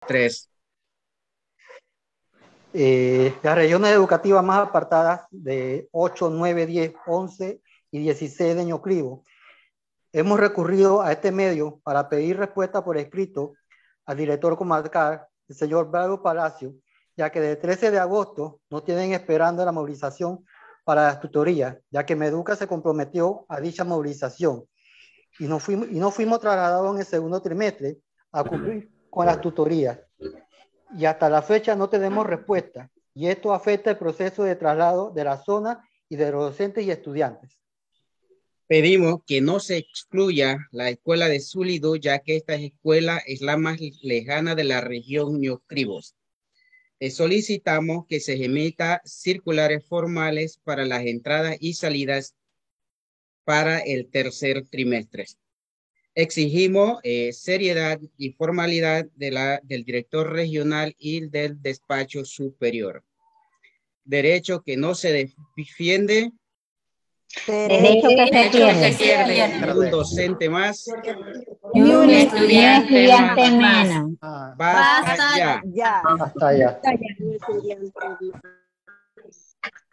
3. Las regiones educativas más apartadas de 8, 9, 10, 11 y 16 de Ñocribo. Hemos recurrido a este medio para pedir respuesta por escrito al director comarcal, el señor Bravo Palacio, ya que del 13 de agosto no tienen esperando la movilización para las tutorías, ya que Meduca se comprometió a dicha movilización y no fuimos trasladados en el segundo trimestre a cumplir con las tutorías. Y hasta la fecha no tenemos respuesta, y esto afecta el proceso de traslado de la zona y de los docentes y estudiantes. Pedimos que no se excluya la escuela de Zulido, ya que esta escuela es la más lejana de la región Ñocribos. Solicitamos que se emita circulares formales para las entradas y salidas para el tercer trimestre. Exigimos seriedad y formalidad del director regional y del despacho superior. Derecho que no se defiende. Derecho que se Ni un docente más. Ni un estudiante menos. Basta ya. Hasta allá.